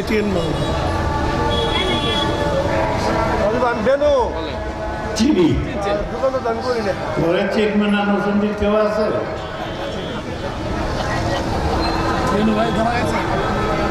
ATN মাল বেনু চিনি দোকানে দান করি না ঘরে চেকম্যান আর নসুন্দির কেউ আছে ভাই ধরা গেছে